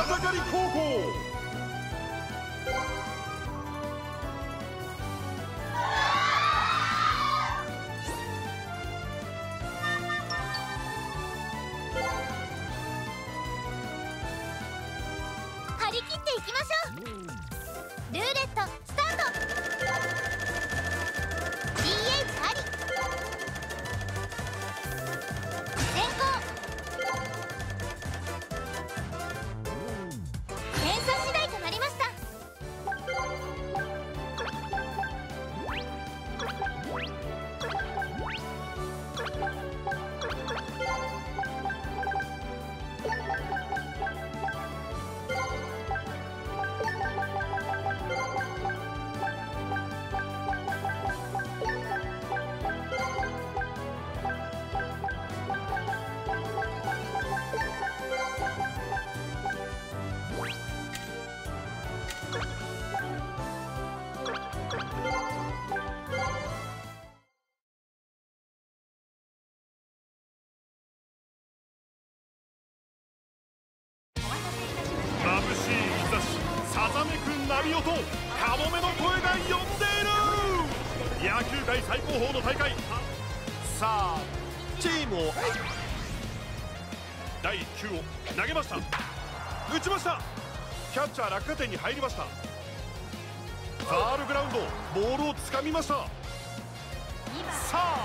花盛り高校。 張り切っていきましょう。ルーレットスタート。 DH あり先行。点差次第となりました。 眩しい日差し、さざめく鳴り音、カモメの声が呼んでいる。野球界最高峰の大会。さあチームを第1球を投げました。打ちました。キャッチャー落下点に入りました。ファールグラウンド、ボールをつかみました。さあ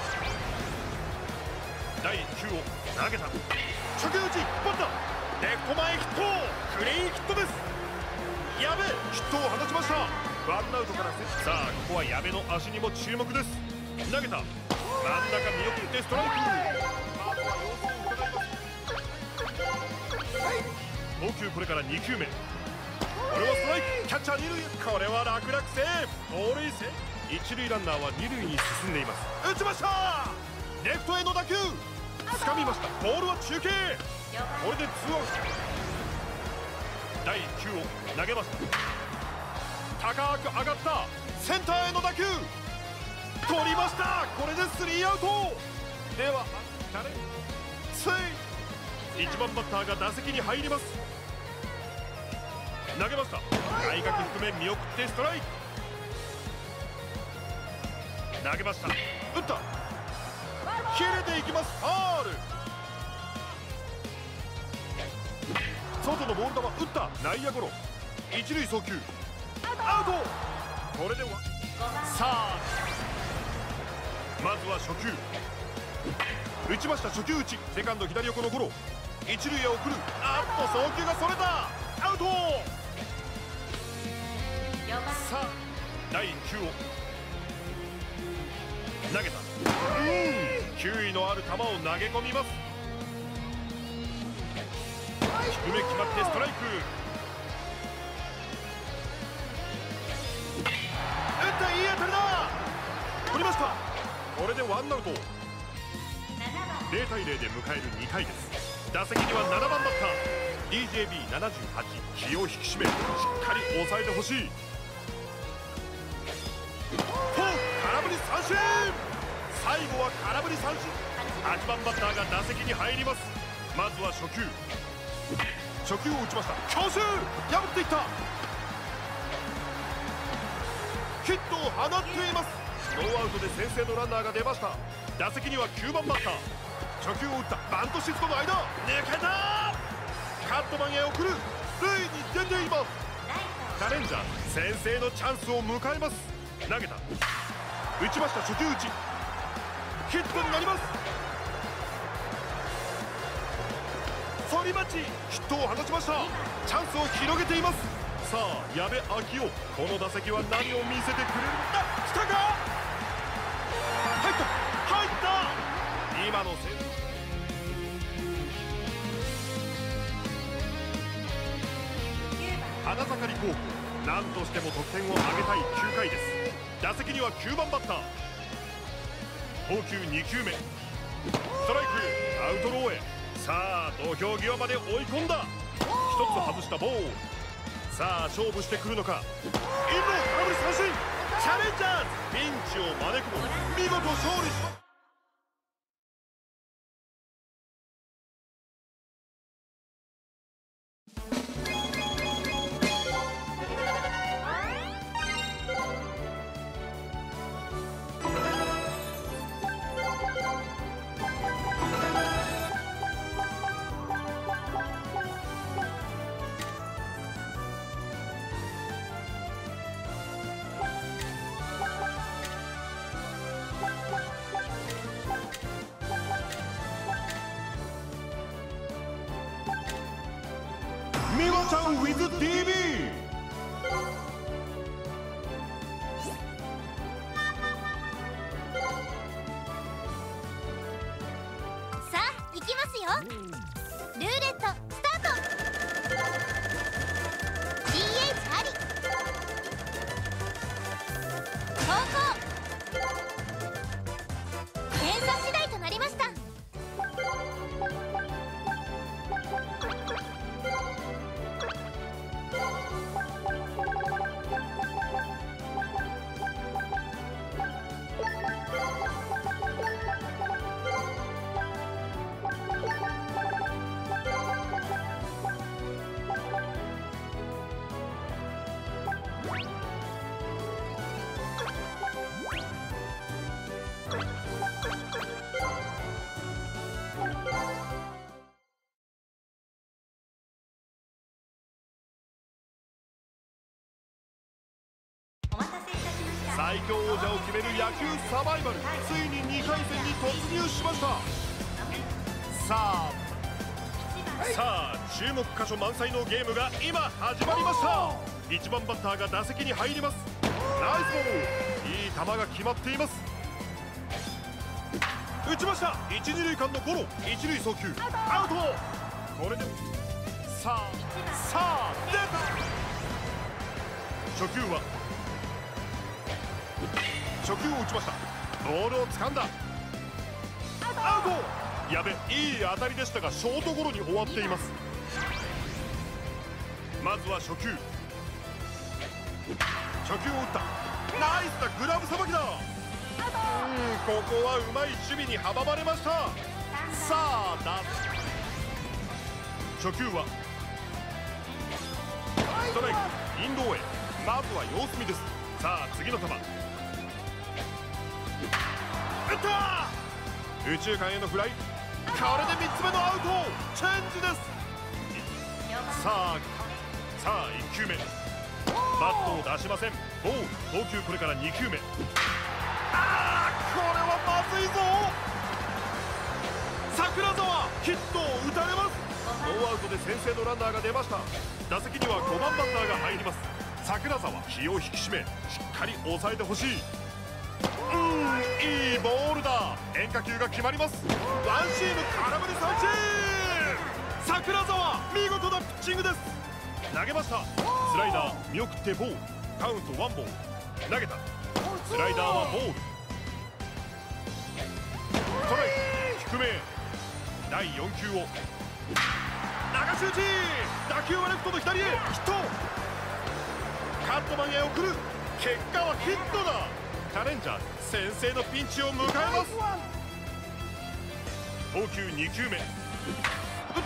第1球を投げた。初球打ち、バッターレフト前ヒット、クリーンヒットです。矢部ヒットを放ちました。ワンアウトからさあここは矢部の足にも注目です。投げた。真ん中見送ってストライク。投球これから2球目。これはストライク。キャッチャー二塁。これは楽々セーフ。盗塁セーフ。一塁ランナーは二塁に進んでいます。打ちました。レフトへの打球、掴みました。ボールは中継。これでツーアウト。第1球を投げました。高く上がったセンターへの打球、取りました。これでスリーアウト。ではつい1番バッターが打席に入ります。投げました。外角低め見送ってストライク。投げました。打った。切れていきます。ファール。外のボール球打った。内野ゴロ。一塁送球アウト。これではさあまずは初球打ちました。初球打ち、セカンド左横のゴロ。一塁へ送る。送球がそれた。アウト。さあ第1球を投げた。球威のある球を投げ込みます。低め決まってストライク。打った。いい当たりだ。取りました。これでワンアウト。0対0で迎える2回です。打席には7番バッター DJB78。 気を引き締めしっかり抑えてほしい。空振り三振。最後は空振り三振。8番バッターが打席に入ります。まずは初球を打ちました。強襲破っていった。ヒットを放っています。ノーアウトで先制のランナーが出ました。打席には9番バッター。初球を打った。バントシフトの間抜けた。カットマンへ送る。塁に出ています。チャレンジャー先制のチャンスを迎えます。投げた。打ちました。初球打ちヒットになります。反り待ちヒットを放ちました。チャンスを広げています。さあ矢部昭夫、この打席は何を見せてくれる。来たか。入った今の花盛り高校、何としても得点を挙げたい9回です。打席には9番バッター。投球2球目ストライク。アウトローへ。さあ土俵際まで追い込んだ。一つ外したボール。さあ勝負してくるのか。インロー空振り三振。チャレンジャーズピンチを招くも見事勝利します。 ちゃん with DB。 さあ行きますよ。ルーレットスタート。 DH あり。後攻。点差次第となりました。 最強王者を決める野球サバイバル、ついに2回戦に突入しました。さあ注目箇所満載のゲームが今始まりました。1番バッターが打席に入ります。ナイスボール、いい球が決まっています。打ちました。1、2塁間のゴロ、1塁送球アウト。これでさあ出た。初球を打ちました。ボールを掴んだ。アウト。やべ、いい当たりでしたがショートゴロに終わっています。まずは初球を打った。ナイスなグラブさばきだ。ここはうまい守備に阻まれました。さあ初球はストライク、インローへ。まずは様子見です。さあ次の球、打った。右中間へのフライ。これで3つ目のアウト。チェンジです。さあ1球目、バットを出しません。ボール。投球これから2球目。これはまずいぞ。桜沢ヒットを打たれます。ノーアウトで先制のランナーが出ました。打席には5番バッターが入ります。桜沢、気を引き締めしっかり抑えてほしい。いいボールだ。変化球が決まります。ワンシーム空振り三振。桜沢見事なピッチングです。投げました。スライダー見送ってボール。カウントワンボール。投げた。スライダーはボール。ストライク低め。第4球を流し打ち。打球はレフトの左へヒット。カットマンへ送る。結果はヒットだ。チャレンジャー先制のピンチを迎えます。投球2球目打った。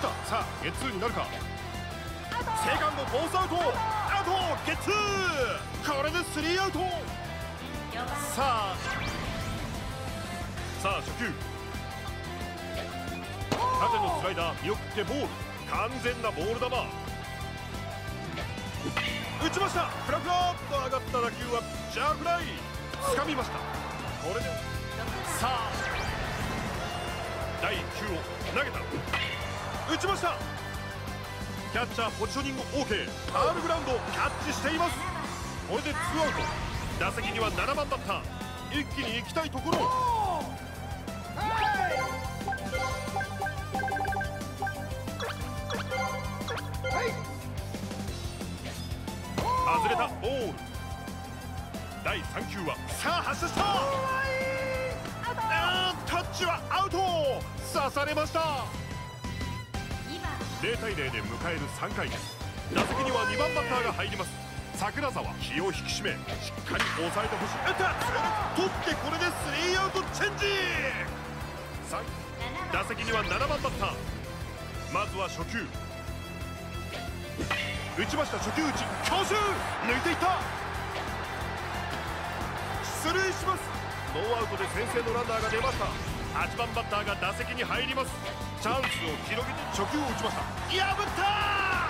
さあゲッツーになるか。セカンドフォースアウト。アウト。ゲッツー。これでスリーアウト。さあ初球縦のスライダー見送ってボール。完全なボール球。打ちました。フラフラっと上がった打球はピッチャーフライ。掴みました。これでさあ第1球を投げた。打ちました。キャッチャーポジショニング OK。 ファウルグラウンドをキャッチしています。これで2アウト。打席には7番バッター。一気に行きたいところ。外れたボール。第3球はさあ発射した。タッチはアウト。刺されました。0対0で迎える3回です。打席には2番バッターが入ります。桜沢、気を引き締めしっかり抑えてほしい。取ってこれでスリーアウトチェンジ。打席には7番バッター。まずは初球打ちました。初球打ち強襲抜いていった。出塁します。ノーアウトで先制のランナーが出ました。8番バッターが打席に入ります。チャンスを広げて初球を打ちました。破った。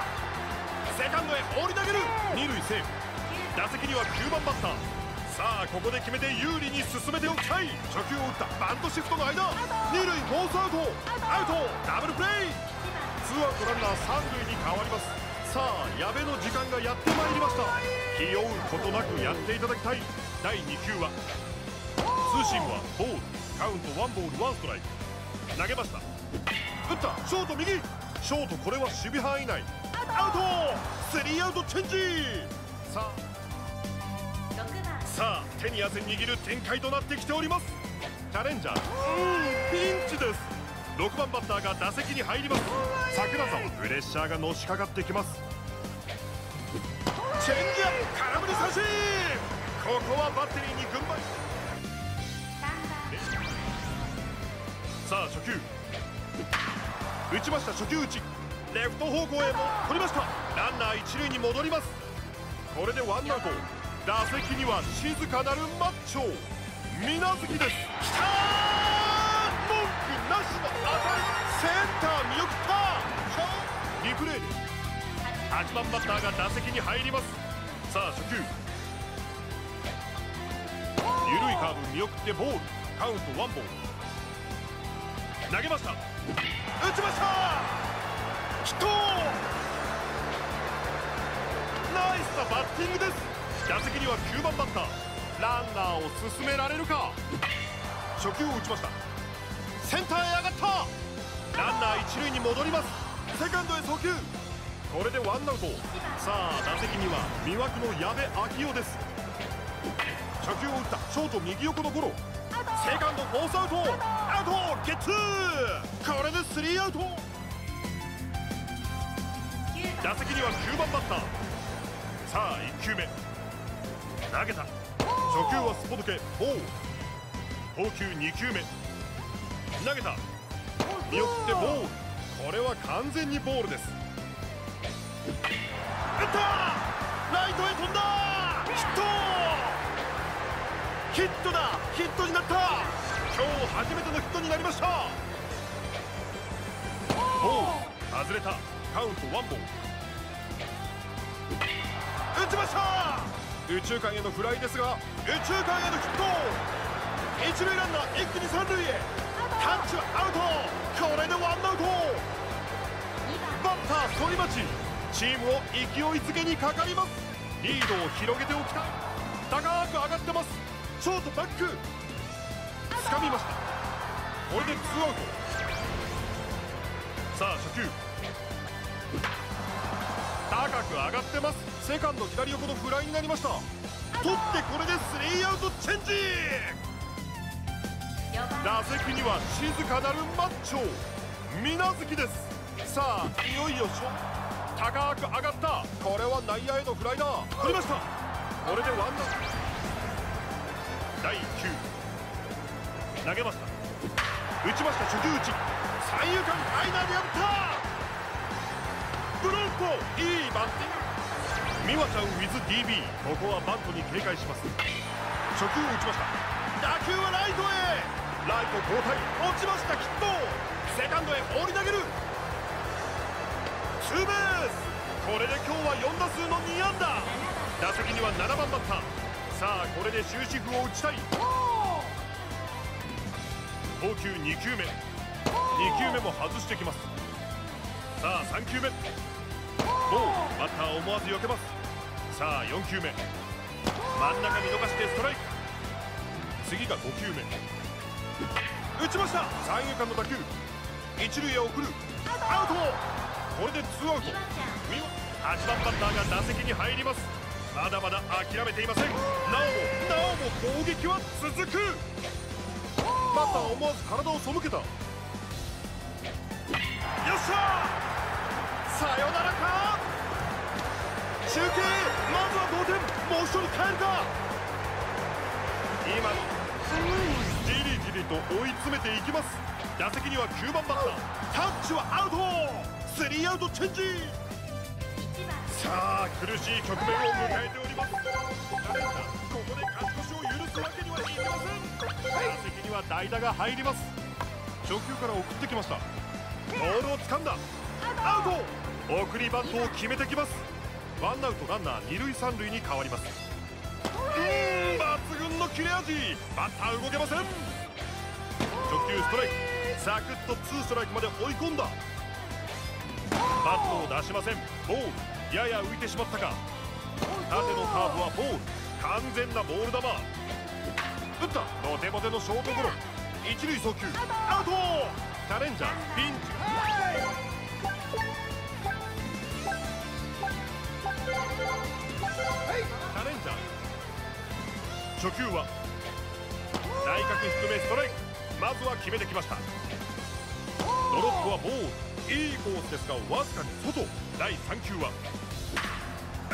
セカンドへ放り投げる。二塁セーフ。打席には9番バッター。さあここで決めて有利に進めておきたい。初球を打った。バントシフトの間。二塁フォースアウト。アウト。ダブルプレー。ツーアウトランナー三塁に変わります。 さあ矢部の時間がやってまいりました。気負うことなくやっていただきたい。第2球は通信はボール、カウントワンボールワンストライク。投げました。打った。ショート右。ショート、これは守備範囲内。アウト。スリーアウトチェンジ。さあ手に汗握る展開となってきております。チャレンジャーピンチです。6番バッターが打席に入ります。桜沢、プレッシャーがのしかかってきます。チェンジアップ、空振り三振。ここはバッテリーに軍配。さあ初球打ちました。初球打ち、レフト方向へも取りました。ランナー一塁に戻ります。これでワンアウト。打席には静かなるマッチョ水無月です。きたー、文句なしの当たり。センター見送った。リプレイで8番バッターが打席に入ります。さあ初球緩いカーブ見送ってボール、カウントワンボール。投げました。打ちました。ヒット。ナイスなバッティングです。打席には9番バッター。ランナーを進められるか。初球を打ちました。センターへ上がった。ランナー一塁に戻ります。セカンドへ送球。これでワンアウト。さあ打席には魅惑の矢部昭夫です。初球を打った。ショート右横のゴロ。セカンドフォースアウト。アウトゲッツー。これでスリーアウト。打席には9番バッター。さあ1球目投げた。初球はすっぽ抜けボール。投球2球目投げた。見送ってボール。これは完全にボールです。打った。ライトへ飛んだ。ヒット。ヒットだ。ヒットになった。今日初めてのヒットになりました。ボール外れた。カウントワンボール。打ちました。右中間へのフライですが右中間へのヒット。一塁ランナー一気に三塁へ。タッチはアウト。これでワンアウト。バッター反町、チームを勢いづけにかかります。リードを広げておきたい。高く上がってます。ショートバック掴みました。これでツーアウト。さあ初球高く上がってます。セカンド左横のフライになりました。取ってこれでスリーアウトチェンジ。打席には静かなるマッチョ水無月です。さあいよいよ高く上がった。これは内野へのフライだ。取りました。これでワンアウト。第1球投げました。打ちました。初球打ち、三遊間ライナーで破った。ブロンコいいバッティング。美和ちゃん WithDB。 ここはバントに警戒します。初球を打ちました。打球はライトへ。ライト交代。落ちました。ヒット。セカンドへ放り投げる。ツーベース。これで今日は4打数の2安打。打席には7番バッター。さあこれで終止符を打ちたい。投球2球目2球目も外してきます。さあ3球目ボール。バッター思わず避けます。さあ4球目真ん中見逃してストライク。次が5球目打ちました。三遊間の打球一塁へ送る。アウト。これでツーアウト。8番バッターが打席に入ります。まだまだ諦めていません。なおも攻撃は続く。バッター思わず体を背けた。よっしゃー。さよならか。中継まずは同点。もう一人帰るか。今じりじりと追い詰めていきます。打席には9番バッター。タッチはアウト。スリーアウトチェンジ。さあ苦しい局面を迎えております。ここで勝ち越しを許すわけにはいきません。打席には代打が入ります。初球から送ってきました。ボールを掴んだ。アウト。送りバントを決めてきます。ワンアウトランナー二塁三塁に変わります。抜群の切れ味。バッター動けません。直球ストライク。サクッとツーストライクまで追い込んだ。バットを出しません。ボール。 やや浮いてしまったか。縦のカーブはボール、完全なボール球。打った。ボテボテのショートゴロ。一塁送球アウト。チャレンジャーピンチ。チャレンジャー初球は内角低めストライク。まずは決めてきました。ドロップはボール、いいコースですがわずかに外。第3球は打った。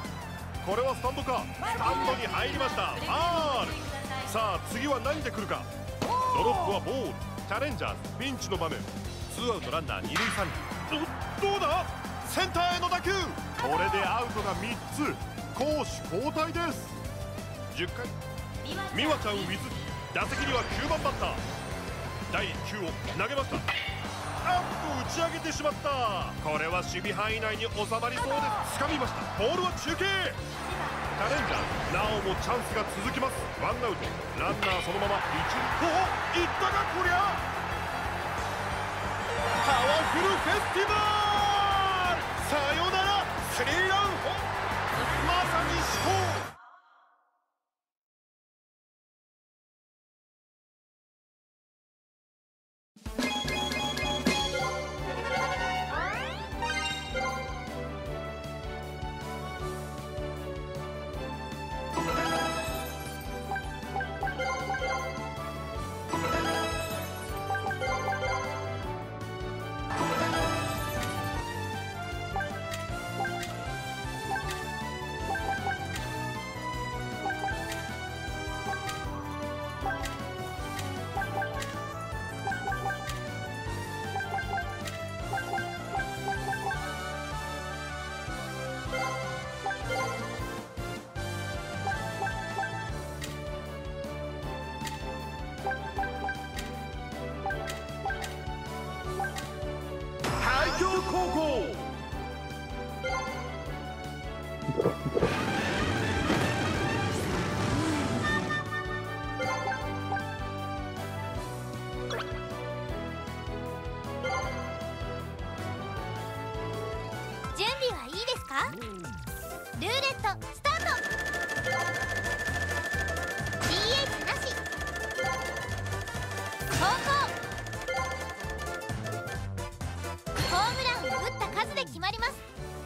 これはスタンドか。スタンドに入りました。ファール。さあ次は何で来るか。ドロップはボール。チャレンジャーズピンチの場面。ツーアウトランナー二塁三塁。どうだ。センターへの打球。これでアウトが3つ。攻守交代です。10回美和ちゃんウィズ。打席には9番バッター。第1球を投げました。あっと打ち上げてしまった。これは守備範囲内に収まりそうです。掴みました。ボールは中継。チャレンジャーなおもチャンスが続きます。ワンアウトランナーそのまま一塁。おお、いったかこりゃ。パワフルフェスティバル。さよならスリーランホーム。まさに至高。高校準備はいいですか。ルーレットスタート。 DH なし。後攻。ホームランを打った数で決まります。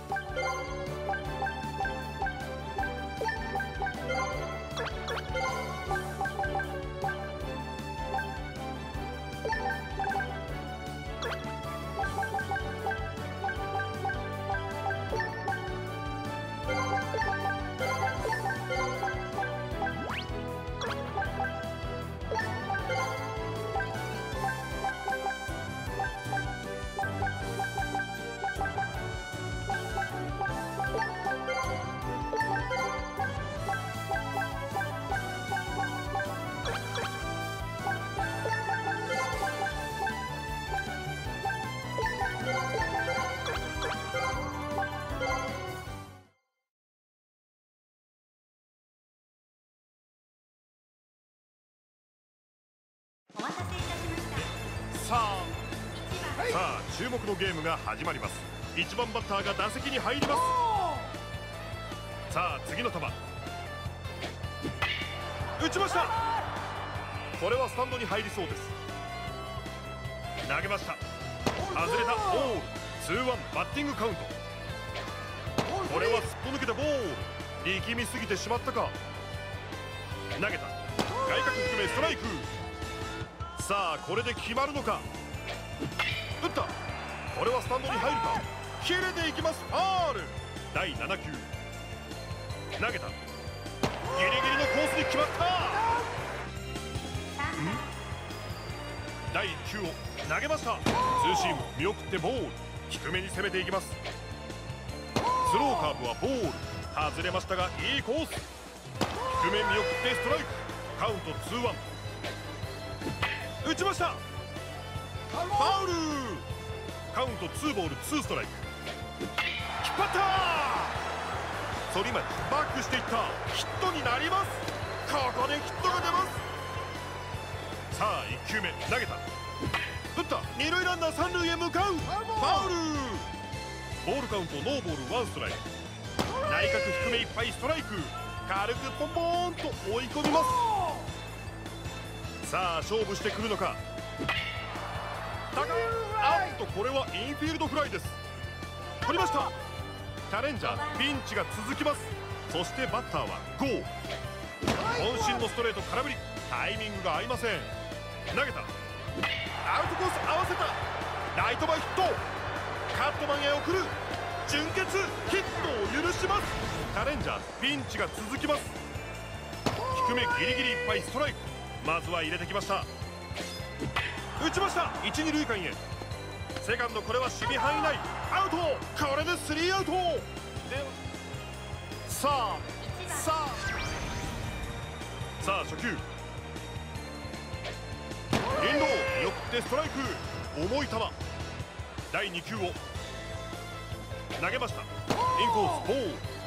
さあ注目のゲームが始まります。1番バッターが打席に入ります。さあ次の球打ちました。これはスタンドに入りそうです。投げました。外れた。ボール。ツーワンバッティングカウント。これはすっぽ抜けたボール。力みすぎてしまったか。投げた。外角低めストライク。さあこれで決まるのか。打った。これはスタンドに入るか。切れていきます。ファール。第7球投げた。ギリギリのコースに決まった。第1球を投げました。ツーシーム見送ってボール。低めに攻めていきます。スローカーブはボール。外れましたがいいコース。低め見送ってストライク。カウントツーワン。打ちました。ファウル。カウントツーボールツーストライク。引っ張った。反町バックしていった。ヒットになります。ここでヒットが出ます。さあ1球目投げた。打った。二塁ランナー三塁へ向かう。ファウル。 ボールカウントノーボールワンストライク。内角低めいっぱいストライク。軽くポンポーンと追い込みます。さあ勝負してくるのか。高い。あっとこれはインフィールドフライです。取りました。チャレンジャーピンチが続きます。そしてバッターはゴー。渾身のストレート空振り。タイミングが合いません。投げた。アウトコース合わせた。ライト前ヒット。カットマンへ送る。準決ヒットを許します。チャレンジャーピンチが続きます。低めギリギリいっぱいストライク。まずは入れてきました。打ちました。1、2塁間へ。セカンドこれは守備範囲内。アウト。これでスリーアウト。さあ初球。インロー見送ってストライク。重い球。第2球を投げました。インコースボール。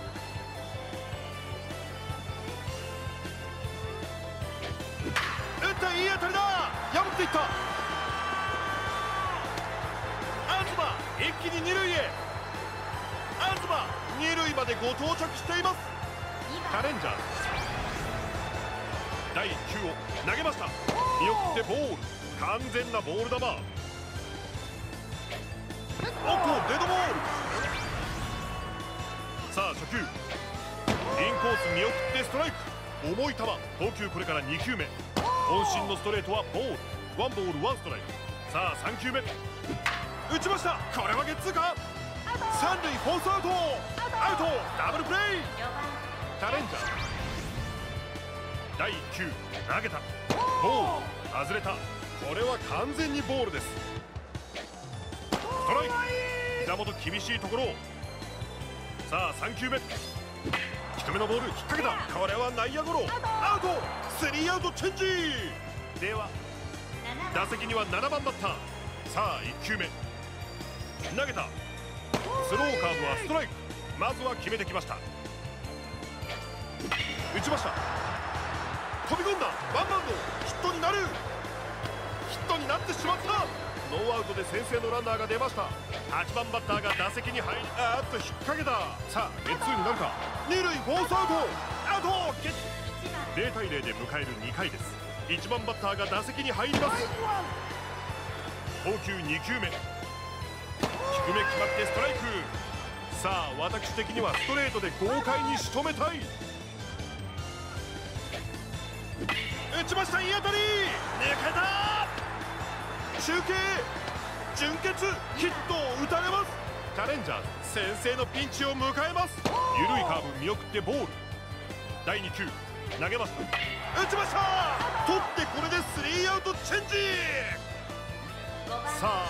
打ったいい当たりだ。破っていった。東一気に2塁へ。東2塁までご到着しています。チャレンジャー第1球を投げました。見送ってボール。完全なボール球。おっとデッドボール。さあ初球。インコース見送ってストライク。重い球。投球これから2球目。渾身のストレートはボール。ワンボールワンストライク。さあ3球目。打ちました。これはゲッツーか。三塁フォースアウト。アウト。ダブルプレー。チャレンジャー第1球投げた。ボール外れた。これは完全にボールです。ストライク。膝元厳しいところ。さあ3球目。低めのボール引っ掛けた。これは内野ゴロ。アウト。スリーアウトチェンジ。では打席には7番バッター。さあ1球目投げた。スローカーブはストライク。まずは決めてきました。打ちました。飛び込んだ。ワンバウンド。ヒットになる。ヒットになってしまった。ノーアウトで先制のランナーが出ました。8番バッターが打席に入り、あーっと引っ掛けた。さあゲッツーになるか。二塁フォースアウト。アウトゲッツー。0対0で迎える2回です。1番バッターが打席に入ります。投球2球目。低め決まってストライク。さあ私的にはストレートで豪快に仕留めたい。打ちました。いい当たり。抜けた。中継準決ヒットを打たれます。チャレンジャー先制のピンチを迎えます。緩いカーブ見送ってボール。第2球投げました。打ちました。取ってこれでスリーアウトチェンジ。さ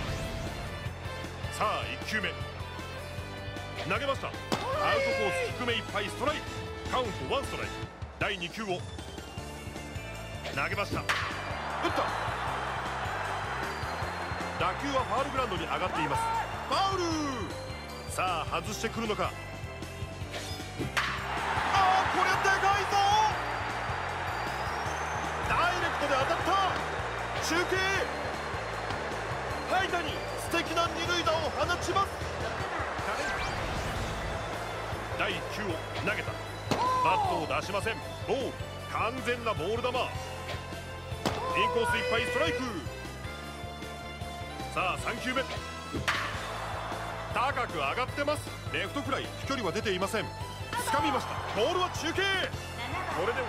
あ1球目投げました。アウトコース低めいっぱいストライク。カウント1ストライク。第2球を投げました。打った。打球はファウルグラウンドに上がっています。ファウル。さあ外してくるのか。あーこれでかいぞ。ダイレクトで当たった。中継間に素敵な二塁打を放ちます。第1球を投げた。バットを出しません。ボール。完全なボール球。インコースいっぱいストライク。さあ3球目高く上がってます。レフトフライ。飛距離は出ていません。掴みました。ボールは中継。これでは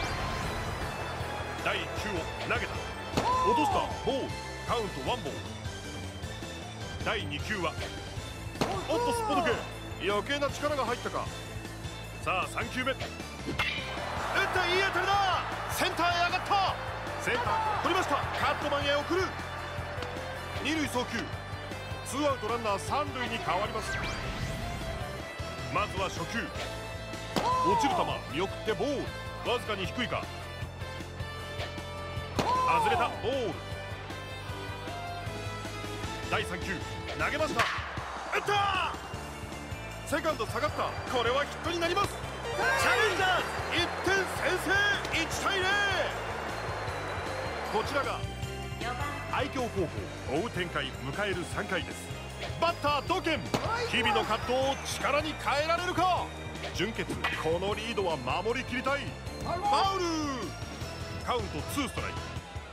第1球を投げた。落とした。ボール。カウントワンボール。第2球はおっとすっぽ抜け。余計な力が入ったか。さあ3球目打った。いい当たりだ。センターへ上がった。センター取りました。カットマンへ送る。二塁送球。ツーアウトランナー三塁に変わります。まずは初球落ちる球見送ってボール。わずかに低いか。外れた。ボール。第3球投げました。打った。セカンド下がった。これはヒットになります。チャレンジャーズ1点先制。1対0。こちらが愛嬌高校追う展開迎える3回です。バッター同県、日々の葛藤を力に変えられるか。準決、このリードは守りきりたい。ファウル、カウント2ストライク。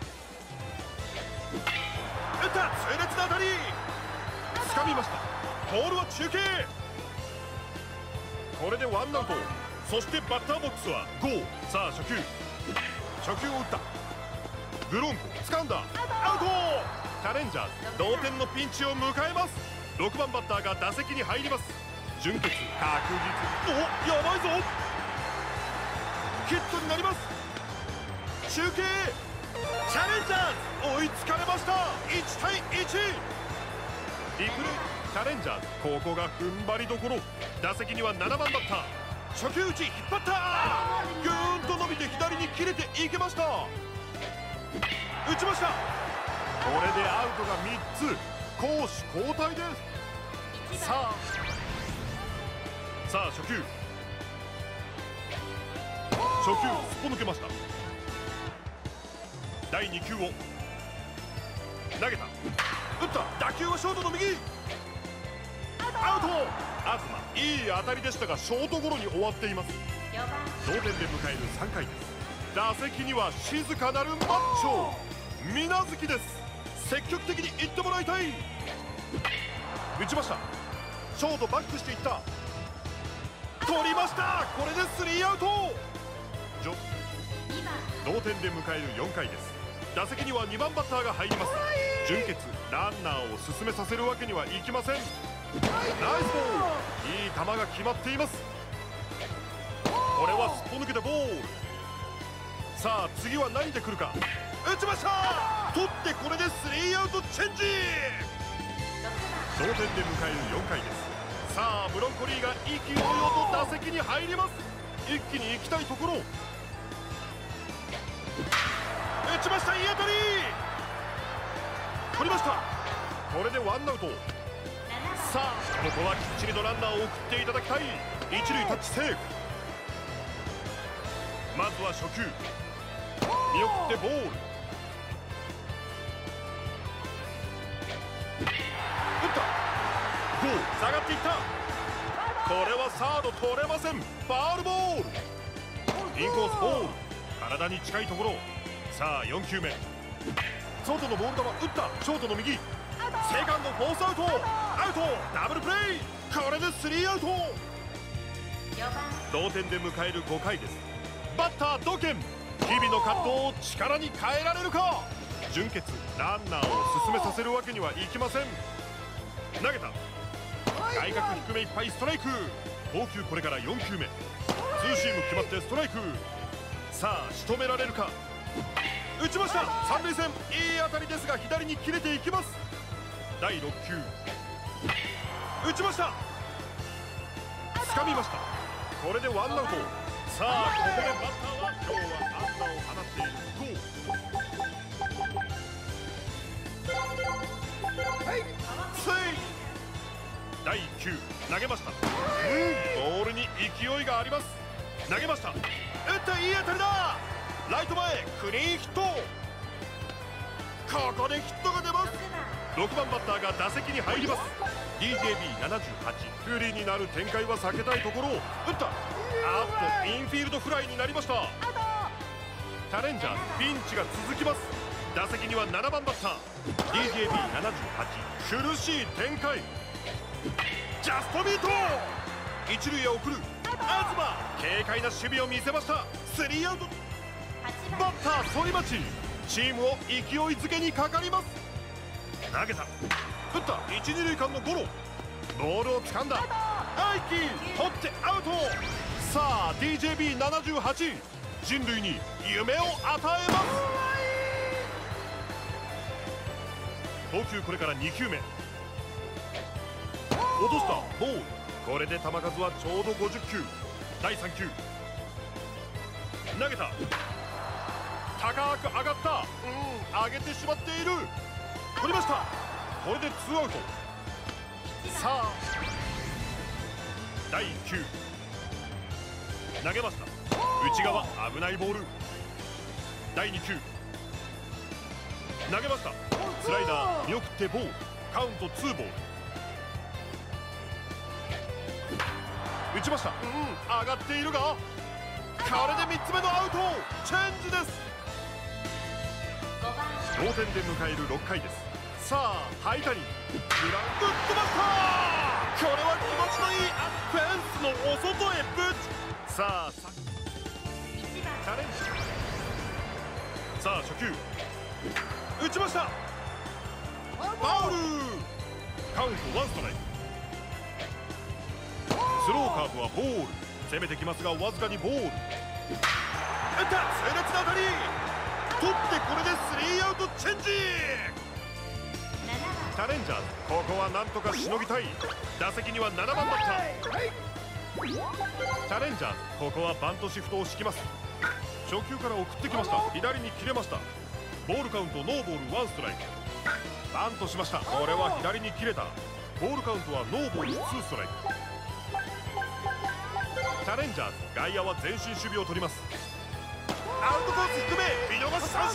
打った、痛烈な当たり、掴みました。ボールは中継。これでワンアウト。そしてバッターボックスは5。さあ初球を打った。ブロンコ掴んだ、アウト。チャレンジャーズ同点のピンチを迎えます。6番バッターが打席に入ります。準決確実。お、やばいぞ。ヒットになります。中継、チャレンジャーズ追いつかれました。1対1。リプレイ、チャレンジャーズここが踏ん張りどころ。打席には7番バッター。初球打ち、引っ張った。ぐーんと伸びて左に切れていけました。打ちました。これでアウトが3つ。攻守交代です。さあ初球すっぽ抜けました。第2球を投げた、打った。打球はショートの右、アウト。東、いい当たりでしたがショートゴロに終わっています。同点で迎える3回です。打席には静かなるマッチョ水無月です。積極的にいってもらいたい。打ちました。ショートバックしていった。取りました。これで3アウト。同点で迎える4回です。打席には2番バッターが入ります。準決、ランナーを進めさせるわけにはいきません。ナイスボール、いい球が決まっています。これはすっぽ抜けてボール。さあ次は何で来るか。打ちました。取ってこれで3アウトチェンジ。同点で迎える4回です。さあブロンコリーが意気揚々と打席に入ります。一気に行きたいところ。打ちました。いい当たり、取りました。これでワンアウト。さあここはきっちりとランナーを送っていただきたい。一塁タッチセーフ。まずは初球見送ってボール。打った。ゴー、下がっていった。これはサード取れません。ファウルボール。インコースボール、体に近いところ。さあ4球目、外のボール球打った。ショートの右、セカンドフォースアウト。アウト、ダブルプレー。これで3アウト。同点で迎える5回です。バッター同県、日々の葛藤を力に変えられるか。準決、ランナーを進めさせるわけにはいきません。投げた。外角低めいっぱい、ストライク。投球これから4球目、ツーシーム決まってストライク。さあ仕留められるか。打ちました。三塁線、いい当たりですが左に切れていきます。第6球打ちました。掴みました。これでワンアウト。さあここでバッターは今日は安打を放っているゴー。第1球投げました。ボールに勢いがあります。投げました。打った、いい当たりだ。ライト前、クリーンヒット。ここでヒットが出ます。6番バッターが打席に入ります。 DJB78、不利になる展開は避けたいところ。打った。インフィールドフライになりました。チャレンジャーズピンチが続きます。打席には7番バッター。 DJB78、苦しい展開。ジャストミート。一塁へ送る。東、軽快な守備を見せました。3アウト。バッター反町、チームを勢いづけにかかります。投げた。打った。1、2塁間のゴロ。ボールを掴んだ。アイキー取ってアウト。さあ DJB78、人類に夢を与えます。投球これから2球目、落としたボール。これで球数はちょうど50球。第3球投げた。高く上がった。上げてしまっている。取りました。これで2アウト。さあ第1球投げました。内側危ないボール。第2球投げました。 スライダー見送ってボール、カウント2ボール。打ちました。上がっているが、これで3つ目のアウト。チェンジです。同点で迎える6回です。さあ灰谷、グラウンド飛ばした。これは気持ちのいいフェンスのお外へぶち。さあチャレンジ。さあ初球打ちました。ファウル。カウント1ストライク。スローカーブはボール。攻めてきますがわずかにボール。打った痛烈な当たり。取ってこれで3アウトチェンジ。チャレンジャーズ、ここはなんとかしのぎたい。打席には7番バッター。チャレンジャーズ、ここはバントシフトを敷きます。初球から送ってきました。左に切れました。ボールカウントノーボール1ストライク。バントしました。これは左に切れた。ボールカウントはノーボール2ストライク。チャレンジャーズ、外野は前進守備を取ります。アウトコース低め、見逃し三振。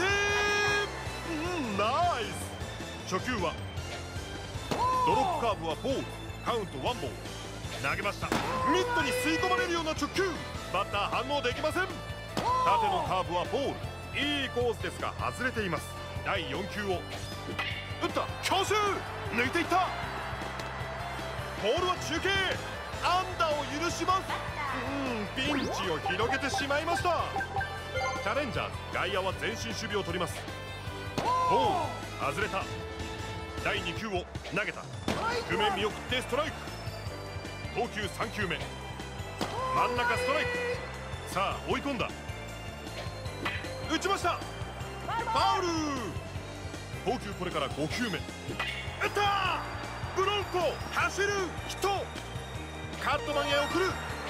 ナイス。初球はドロップカーブはボール、カウント1ボール。投げました。ミットに吸い込まれるような直球。バッター反応できません。縦のカーブはボール。いいコースですが外れています。第4球を打った。強襲抜いていった。ボールは中継。安打を許します。ピンチを広げてしまいました。チャレンジャーズ、外野は前進守備を取ります。ボール外れた。第2球を投げた。低め見送ってストライク。投球3球目、真ん中ストライク。さあ追い込んだ。打ちました。ファウル。投球これから5球目。打った。ブロンコ走る。ヒット。カットマンへ送る。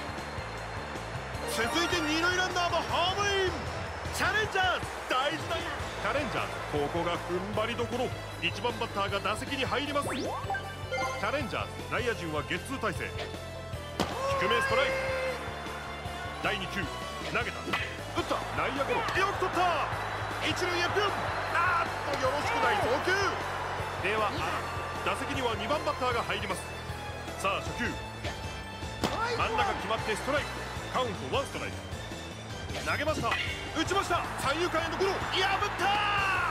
続いて二塁ランナーもホームイン。チャレンジャーズ、大事なチャレンジャーズ、ここが踏ん張りどころ。1番バッターが打席に入ります。チャレンジャーズ、内野陣はゲッツー体制。低めストライク。第2球投げた。打った。内野ゴロ。よく取った。一塁へピュン。よろしくない送球では打席には2番バッターが入ります。さあ初球真ん中決まってストライク。カウント1ストライク。投げました。打ちました。三遊間へのゴロ。破った。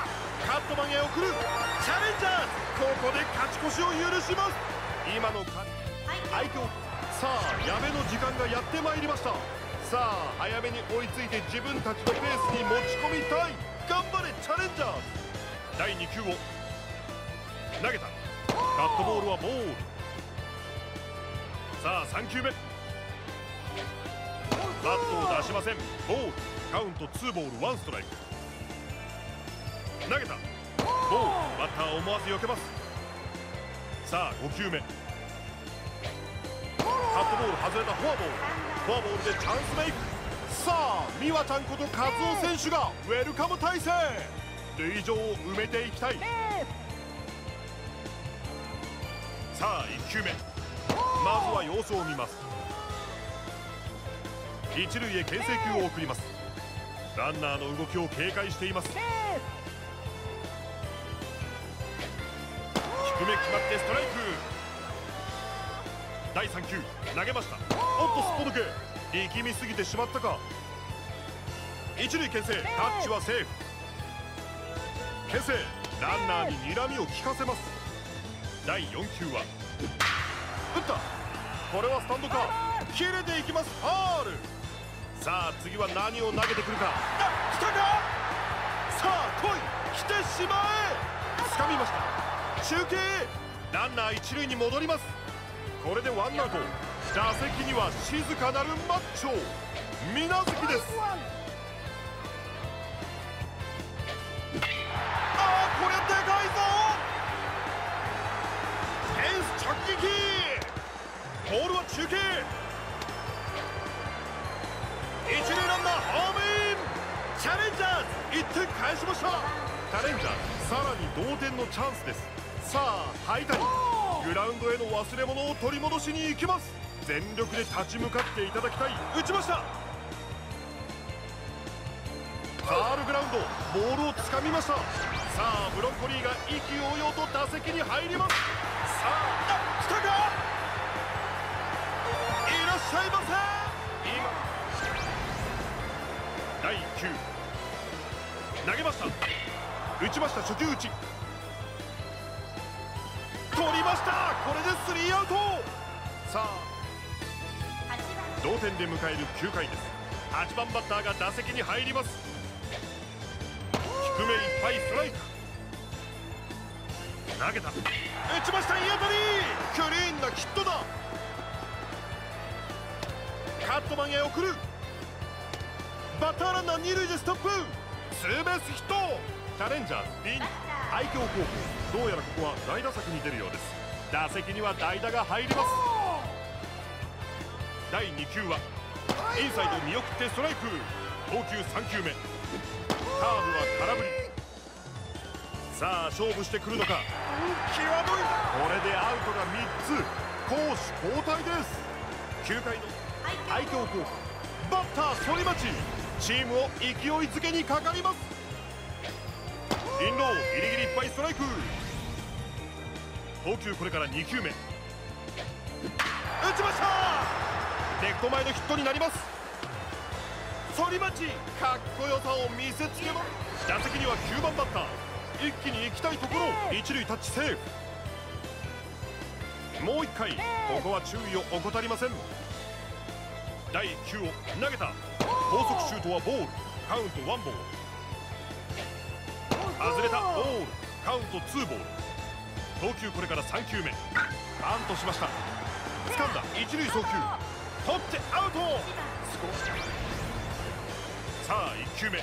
カットマンへ送る。チャレンジャーズ、ここで勝ち越しを許します。今の相手をさあやめの時間がやってまいりました。さあ早めに追いついて自分たちのペースに持ち込みたい。頑張れチャレンジャーズ。第2球を投げた。カットボールはボール。さあ3球目、バットを出しません。ボール。カウント2ボール1ストライク。投げた。ボール。バッター思わず避けます。さあ5球目、カットボール外れた。フォアボール。フォアボールでチャンスメイク。さあ美和ちゃんことカズオ選手がウェルカム体制。塁上を埋めていきたい。さあ1球目、まずは様子を見ます。一塁へ牽制球を送ります。ランナーの動きを警戒しています。低め決まってストライク。第3球投げました。おっとすっぽ抜け。力みすぎてしまったか。一塁牽制。タッチはセーフ。牽制。ランナーに睨みを利かせます。第4球は打った。これはスタンドか。切れていきます。ファール。さあ次は何を投げてくるか。来たか。さあ来い。来てしまえ。掴みました。中継。ランナー一塁に戻ります。これでワンアウト。打席には静かなるマッチョ水無月です。これでかいぞ。フェンス直撃。ボールは中継。一塁ランナーホームイン。チャレンジャーズ1点返しました。チャレンジャーズ、さらに同点のチャンスです。さあ灰谷、グラウンドへの忘れ物を取り戻しに行きます。全力で立ち向かっていただきたい。打ちました。ファールグラウンド。ボールをつかみました。 さあブロッコリーが意気揚々と打席に入ります。さあ来たか、いらっしゃいませ。今第9投げました。打ちました。初球打ち取りました。これでスリーアウト。さあ同点で迎える9回です。8番バッターが打席に入ります。低めいっぱいストライク投げた。打ちました。いい当たり。クリーンなヒットだ。カットマンへ送る。バッターランナー二塁でストップ。ツーベースヒット。チャレンジャーズ B 愛嬌高校、どうやらここは代打策に出るようです。打席には代打が入ります。第2球はインサイド見送ってストライク。投球3球目カーブは空振り。さあ勝負してくるのか。際どい。これでアウトが3つ。攻守交代です。9回の愛嬌高校、バッター反町、チームを勢いづけにかかります。インローギリギリいっぱいストライク。投球これから2球目打ちました。レフト前のヒットになります。反町かっこよさを見せつけます。打席には9番バッター。一気に行きたいところ。一塁タッチセーフ。もう1回、ここは注意を怠りません。第1球を投げた。高速シュートはボール。カウント1ボール。外れた。ボール。カウント2ボール。投球これから3球目バントしました。掴んだ。一塁送球取ってアウト。さあ1球目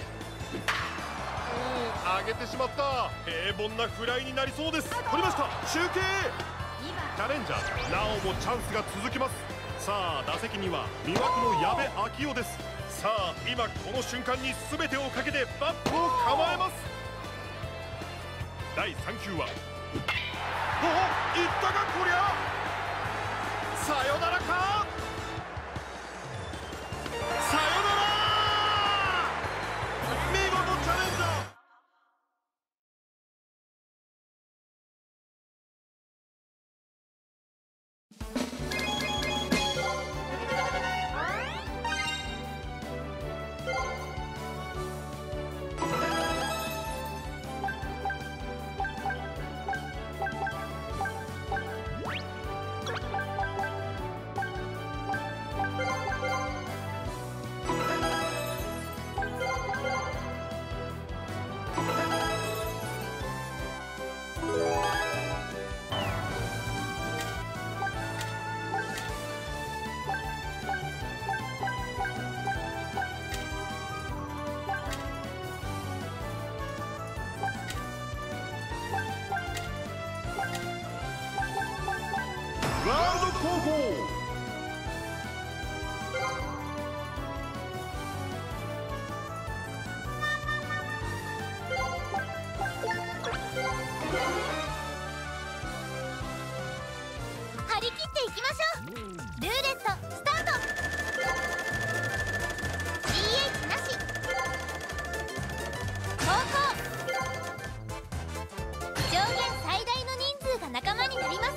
上げてしまった。平凡なフライになりそうです。取りました。中継。チャレンジャーなおもチャンスが続きます。さあ打席には魅惑の矢部昭夫です。さあ今この瞬間に全てをかけてバットを構えます。第3球はおお、いったかこりゃ。さよならか。さよなら。見事チャレンジャー。ワールド高校張り切っていきましょう。ルーレットスタート。 GH なし。後攻。上限最大の人数が仲間になります。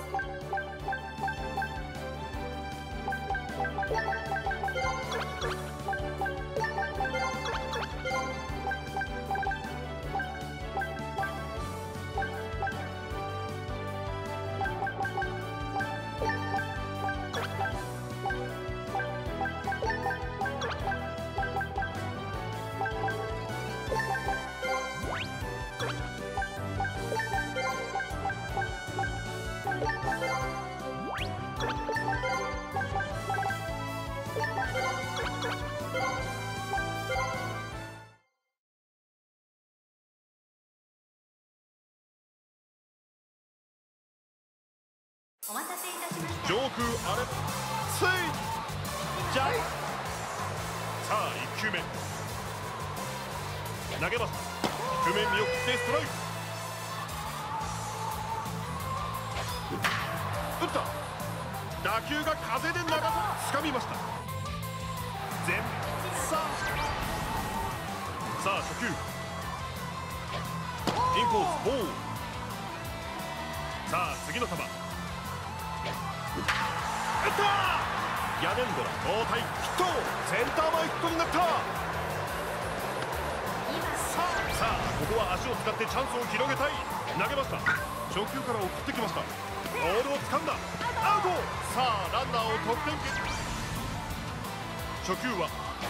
お待たせいたしました。 上空あれついじゃい。さあ1球目投げました。低め見送ってストライク。打った。打球が風で流さ掴みました。全さあ初球インコースボール。さあ次の球打った。ヤネンドラ交代ヒット。センター前ヒットになった。さあここは足を使ってチャンスを広げたい。投げました。初球から送ってきました。ボールを掴んだ。アウト。さあランナーを得点圏。初球を打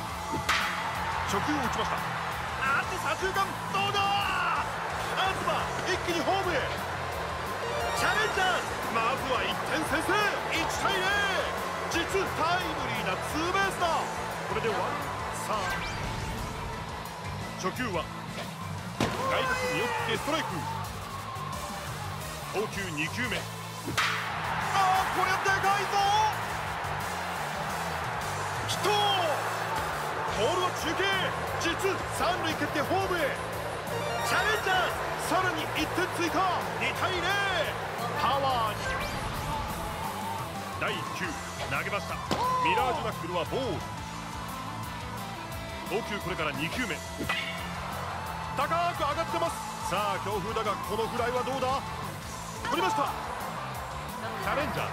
ちました。左中間どうだ。東一気にホームへ。チャレンジャーズまずは1点先制。1対0。実タイムリーなツーベースだ。これで終わる。さあ初球は外角見送ってストライク。投球2球目。これでかいぞ。ヒット。ボールは中継。実三塁蹴ってホームへ。チャレンジャーズさらに1点追加。2対0。パワーに。第1球投げました。ミラージュナックルはボール。投球これから2球目。高く上がってます。さあ強風だがこのフライはどうだ。取りました。チャレンジャー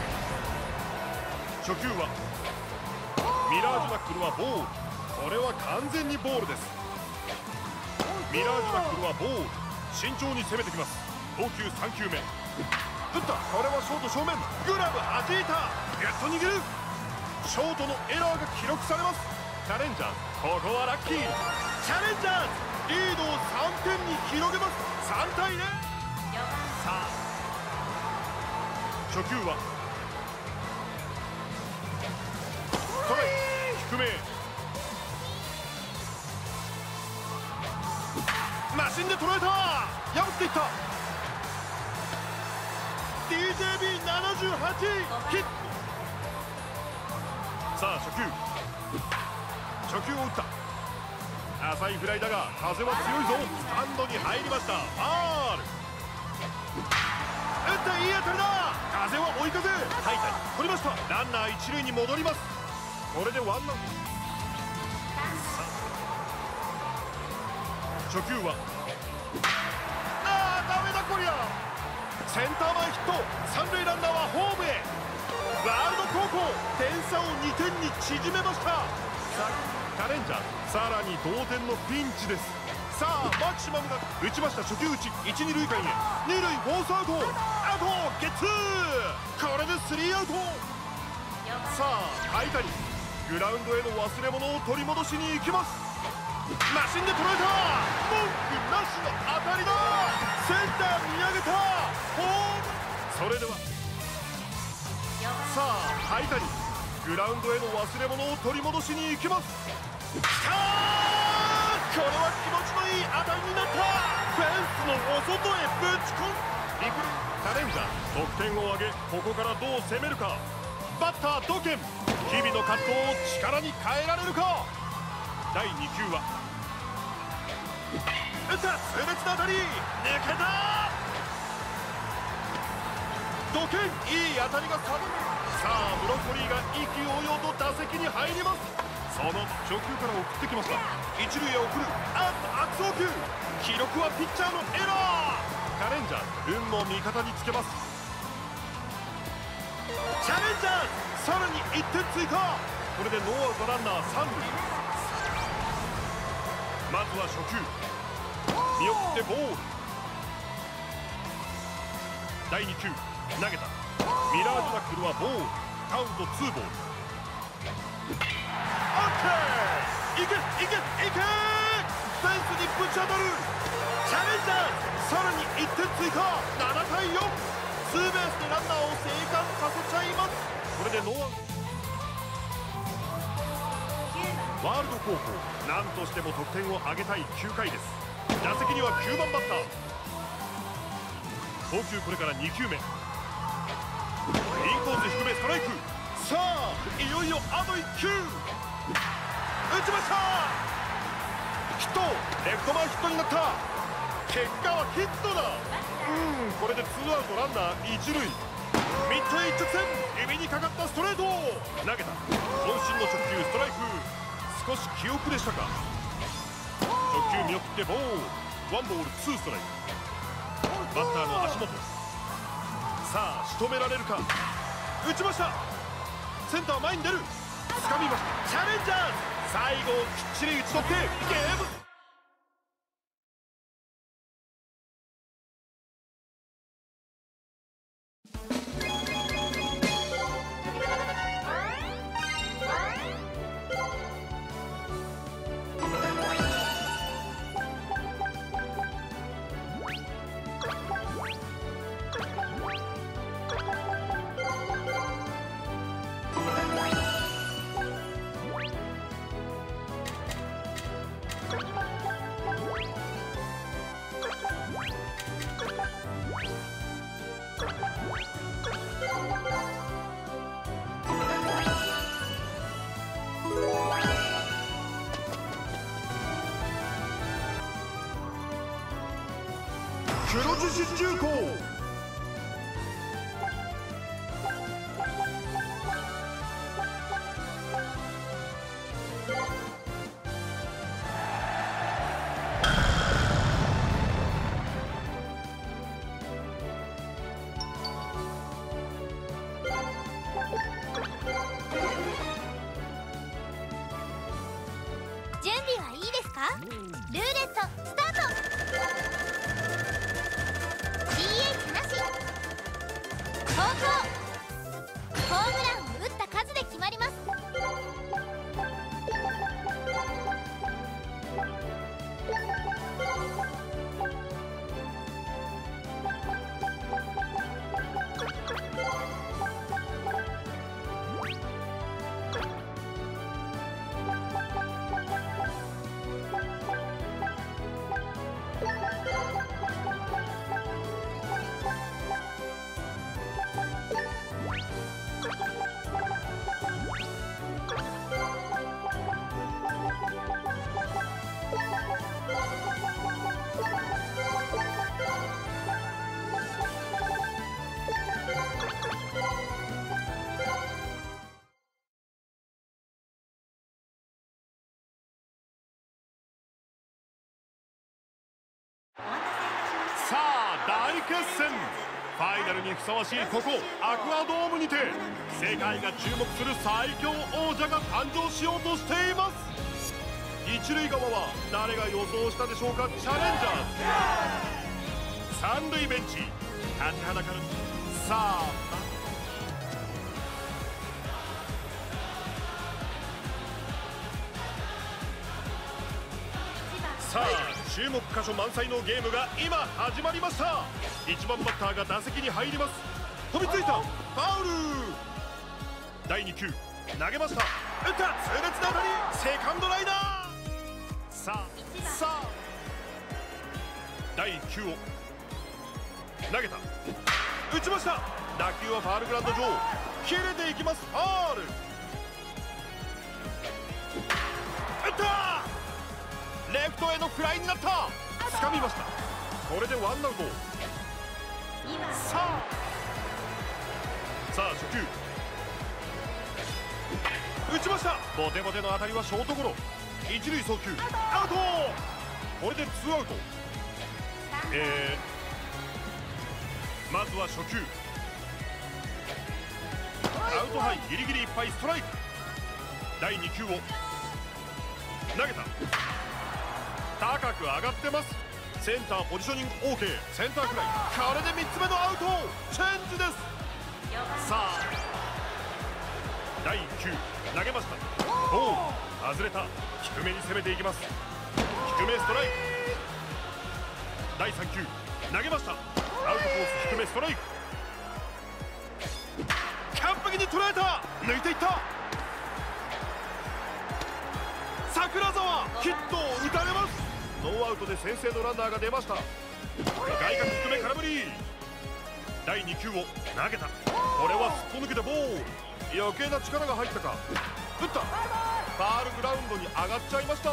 初球はミラージュナックルはボール。これは完全にボールです。ミラージュナックルはボール。慎重に攻めてきます。投球3球目。打った。これはショート正面。グラブ弾いた。ゲット握る。ショートのエラーが記録されます。チャレンジャーここはラッキー。チャレンジャーリードを3点に広げます。3対0。さあ初球はストライク低め。マシンで捉えた。破っていった。 DJB78 ヒット。さあ初球を打った。浅いフライだが風は強いぞ。スタンドに入りました。ファール。打ったいい当たりだ。風は追い風。タイタに取りました。ランナー一塁に戻ります。これでワンアウト。初球はダメだこりゃ。センター前ヒット。三塁ランナーはホームへ。ワールド高校点差を2点に縮めました。チャレンジャーさらに同点のピンチです。さあマキシマムが打ちました。初球打ち1、2塁間へ。2塁フォースアウト。アウトゲッツー。これで3アウト。さあ相谷グラウンドへの忘れ物を取り戻しに行きます。マシンで捉えた。文句なしの当たりだ。センター見上げた。ホーム。それではさあ相谷グラウンドへの忘れ物を取り戻しに行きます。きたー。これは気持ちのいい当たりになった。フェンスのお外へぶち込んリプレイ。チャレンジャー得点を挙げここからどう攻めるか。バッター同健日々の葛藤を力に変えられるか。第2球は打った。痛烈な当たり抜けた。同健いい当たりがさあブロッコリーが意気揚々と打席に入ります。その初球から送ってきました。一塁へ送る。悪送球。記録はピッチャーのエラー。チャレンジャー運も味方につけます。チャレンジャーさらに1点追加。これでノーアウトランナー3塁。まずは初球見送ってボール。第2球投げた。ミラージュナックルはボール。カウント2ボール。オッケー。いけいけいけ。フェンスにぶち当たる。チャレンジャーさらに1点追加。7対4。ツーベースでランナーを生還させちゃいます。これでノーアウト。ワールド高校何としても得点を挙げたい9回です。打席には9番バッター。投球これから2球目。インコース低めストライク。さあいよいよあと1球。打ちました。ヒット。レフト前ヒットになった。結果はヒットだ。これでツーアウトランナー1塁。ミットへ一直線。指にかかったストレート投げた。渾身の直球ストライク。少し気遅れしたか。直球見送ってボール。 ワンボールツーストライク。バッターの足元、さあ仕留められるか。打ちました。センター前に出る。掴みました。チャレンジャーズ、最後をきっちり打ち取ってゲーム。黒獅子重工。 準備はいいですか？ルーレットスタート。DH なし。投球。ホームランを打った数で決まります。 さあ大決戦、ファイナルにふさわしいここアクアドームにて世界が注目する最強王者が誕生しようとしています。一塁側は誰が予想したでしょうか。チャレンジャーズ。三塁ベンチ立ちはだかる。さあさあ注目箇所満載のゲームが今始まりました。1番バッターが打席に入ります。飛びついた、ファウル。第2球投げました。打った、痛烈な当たり、セカンドライナー。さあ第1球を投げた、打ちました。打球はファールグラウンド上、切れていきます。ファウル。打った、レフトへのフライになった。掴みました。これでワンアウト。さあ初球打ちました。ボテボテの当たりはショートゴロ。一塁送球アウト。これでツーアウト。まずは初球アウトハイ、ギリギリいっぱいストライク。第2球を投げた、高く上がってます。センターポジショニング OK、 センターフライ。これで3つ目のアウト。チェンジです。さあ第1球投げました。おお、外れた。低めに攻めていきます。低めストライク。第3球投げました。アウトコース低めストライク。完璧に捉えた。抜いていった。桜沢ヒットを打たれます。ノーアウトで先制のランナーが出ました。外角低め空振り。第2球を投げた。これはすっぽ抜けたボール。余計な力が入ったか。打った。ファールグラウンドに上がっちゃいました。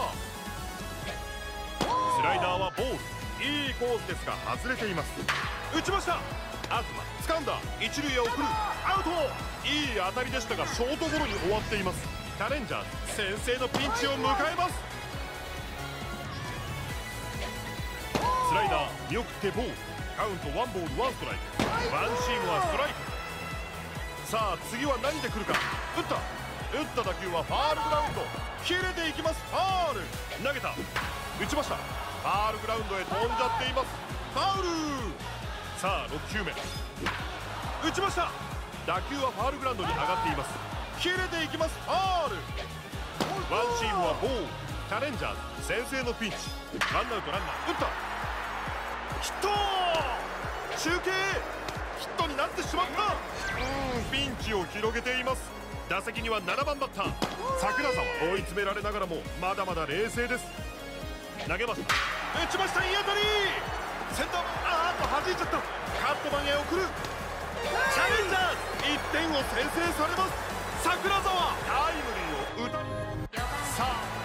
スライダーはボール。いいコースですが外れています。打ちました。東掴んだ。一塁へ送る。アウト。いい当たりでしたがショートゴロに終わっています。チャレンジャーズ先制のピンチを迎えます。 スライダー見送ってボール、カウントワンボールワンストライク、ワンシームはストライク。さあ次は何で来るか。打った打球はファールグラウンド、切れていきます。ファール投げた、打ちました。ファールグラウンドへ飛んじゃっています。ファウル。さあ6球目打ちました。打球はファールグラウンドに上がっています。切れていきます。ファール。ワンチームはボール、チャレンジャーズ先制のピンチ。ワンアウトランナー打った、ヒット。中継ヒットになってしまった。ピンチを広げています。打席には7番バッター桜沢。追い詰められながらもまだまだ冷静です。投げました、打ちました。いい当たり。センター弾いちゃった。カットマンへ送る。チャレンジャーズ1点を先制されます。桜沢タイムリーを打た。さ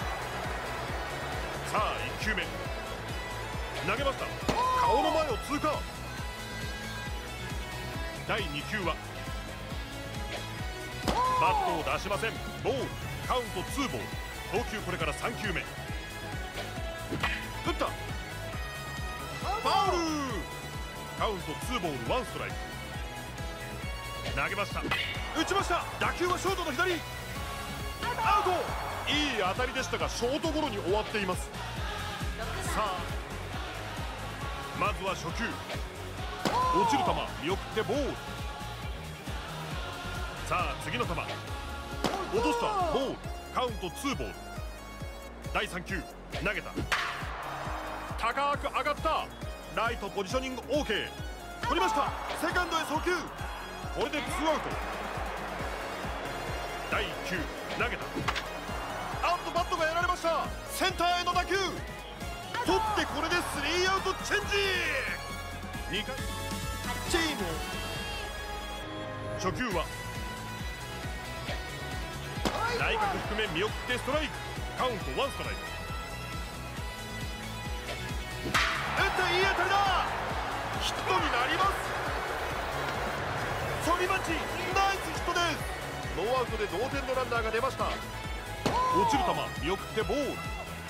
あ1球目投げました。顔の前を通過。第2球はバットを出しません。ボール、カウント2ボール。投球これから3球目。打った、ファウル。カウント2ボール1ストライク。投げました、打ちました。打球はショートの左、アウト。いい当たりでしたがショートゴロに終わっています。さあまずは初球、落ちる球見送ってボール。さあ次の球落としたボール、カウント2ボール。第3球投げた、高く上がった。ライトポジショニング OK、 取りました。セカンドへ送球、これで2アウト。第1球投げた、バットがやられました。センターへの打球取ってこれで3アウトチェンジ。2回チーム。初球は内角低め見送ってストライク、カウント1ストライク。打ったいい当たりだ、ヒットになります。反町ナイスヒットです。ノーアウトで同点のランナーが出ました。落ちる球見送ってボール。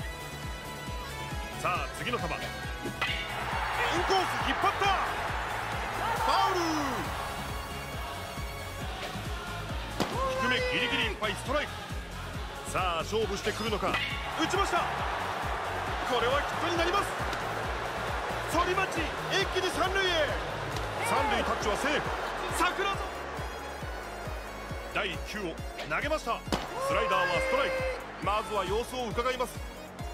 さあ次の球インコース引っ張った、ファウル。低めギリギリいっぱいストライク。さあ勝負してくるのか。打ちました、これはヒットになります。反町一気に三塁へ。三塁タッチはセーフ。桜園第1球を投げました。スライダーはストライク。まずは様子を伺います。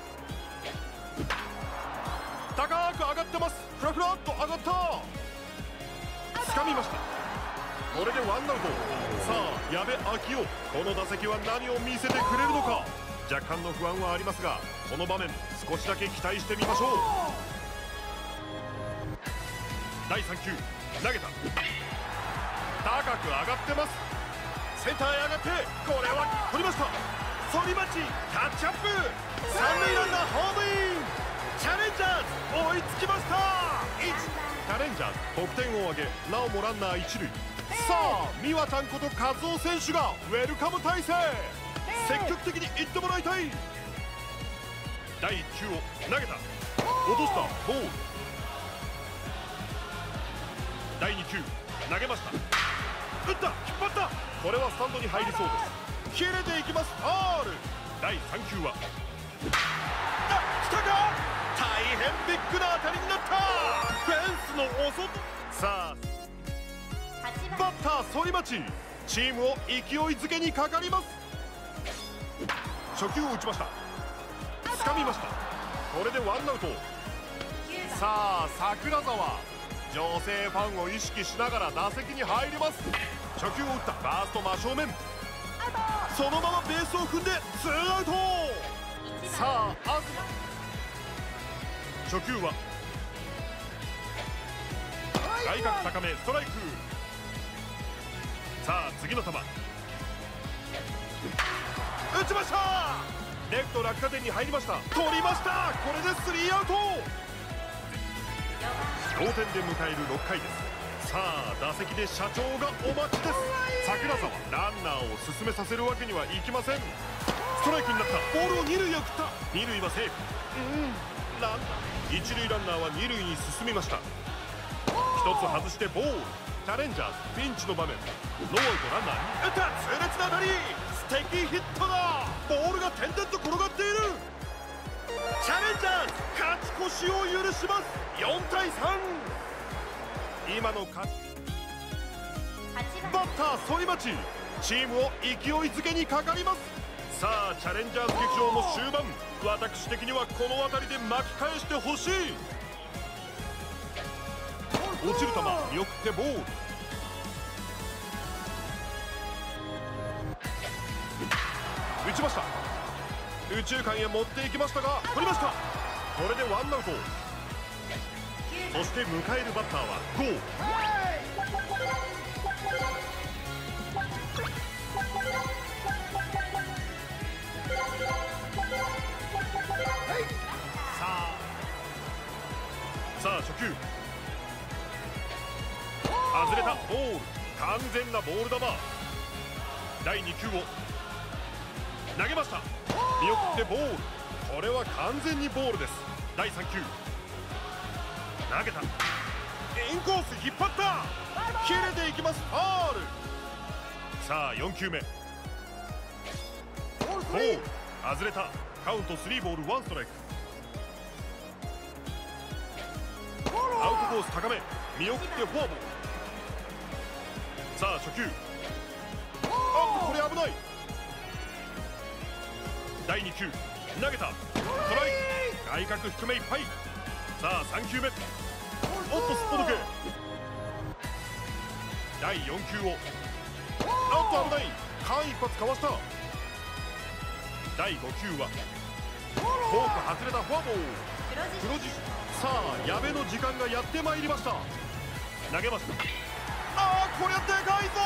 高く上がってます。フラフラっと上がった、掴みました。これでワンアウト。さあ矢部昭夫、この打席は何を見せてくれるのか。若干の不安はありますがこの場面少しだけ期待してみましょう。第3球投げた、高く上がってます。センターへ上がってこれは取りました。反町タッチアップ、三塁ランナーホームイン。チャレンジャーズ追いつきました。チャレンジャーズ得点を挙げなおもランナー一塁。さあ美和ちゃんこと和夫選手がウェルカム体制。積極的にいってもらいたい。第1球を投げた、落としたボール。第2球投げました、打った、引っ張った、これはスタンドに入りそうです。切れていきます、ファール。第3球は来たか、大変ビッグな当たりになった。フェンスのお外。さあバッター反町、チームを勢いづけにかかります。初球を打ちました、掴みました。これでワンアウト。さあ桜沢、女性ファンを意識しながら打席に入ります。初球を打った、ファースト真正面、そのままベースを踏んでツーアウト。さあ東初球は外角高めストライク。さあ次の球打ちました、レフト落下点に入りました、取りました。これで3アウト。同点で迎える6回です。さあ打席で社長がお待ちです。桜沢、ランナーを進めさせるわけにはいきません。ストライクになった、ボールを二塁へ送った、二塁はセーフ。ランナー一塁ランナーは二塁に進みました。一つ外してボール。チャレンジャーズピンチの場面、ノーアウトランナーに打った。痛烈な当たり、素敵ヒットだ。ボールが点々と転がっている。チャレンジャーズ勝ち越しを許します。4対3。今の勝ちバッター反町、チームを勢いづけにかかります。さあチャレンジャーズ劇場も終盤、私的にはこの辺りで巻き返してほしい。落ちる球見送ってボール。打ちました。右中間へ持っていきましたが取りました。これでワンアウト。そして迎えるバッターはゴー。さあ初球外れた。ボール、完全なボール球。第2球を投げました。見送ってボール。これは完全にボールです。第3球投げた。インコース引っ張った。切れていきます。ファール。さあ4球目ボール、外れた。カウント3ボール1ストライク。アウトコース高め、見送ってフォアボール。さあ初球、これ危ない。第2球投げた。ストライク、外角低めいっぱい。さあ3球目、おっとすっぽ抜け。第4球を危ない。間一髪かわした。第5球はフォーク外れた。フォアボール。黒字。さあ矢部の時間がやってまいりました。投げました。これはでかいぞ。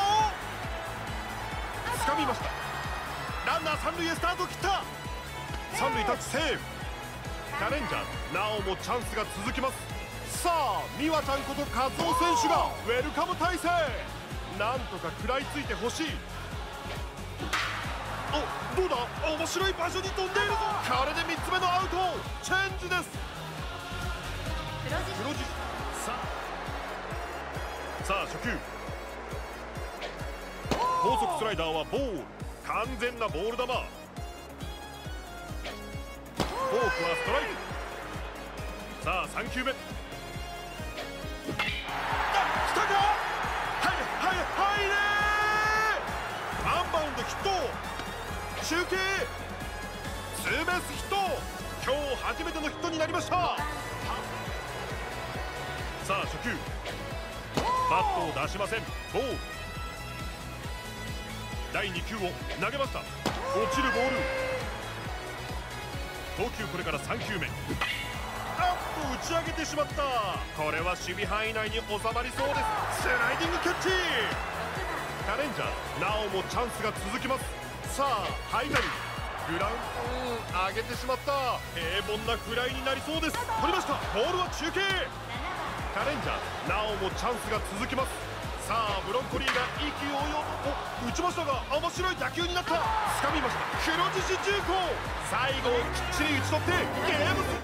掴みました。ランナー三塁へスタート切った。三塁タッチセーフ。チャレンジャーズなおもチャンスが続きます。さあ美和ちゃんことカズオ選手がウェルカム体制。なんとか食らいついてほしい。どうだ、面白い場所に飛んでいるぞ。これで3つ目のアウト。チェンジです。黒字。さあ初球高速スライダーはボール、完全なボール球。フォークはストライク。さあ3球目、来たか。入れ。ワンバウンドヒット。中継ツーベースヒット。今日初めてのヒットになりました。さあ初球バットを出しません。ボール。第2球を投げました。落ちるボール。投球これから3球目。打ち上げてしまった。これは守備範囲内に収まりそうです。スライディングキャッチ。チャレンジャーなおもチャンスが続きます。さあハイタイム。グラウンド上げてしまった。平凡なフライになりそうです。取りました。ボールは中継。チャレンジャーなおもチャンスが続きます。さあブロッコリーが意気揚々と打ちましたが面白い打球になった。掴みました。黒獅子重工、最後をきっちり打ち取ってゲーム。